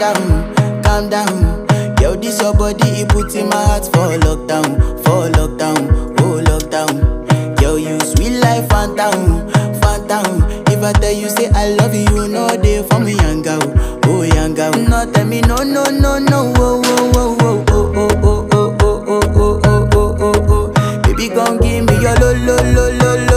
down, calm down. Yo, this your body, it puts in my heart for lockdown, oh lockdown. Yo, you sweet life, phantom, phantom. If I tell you say I love you, you know they for me, young girl, oh young girl. No, tell me no, no, no, no, oh, oh, oh, oh, oh, oh, oh, oh, oh, oh, oh, oh, oh, oh. Baby, come give me your lo, lo, lo, lo, lo.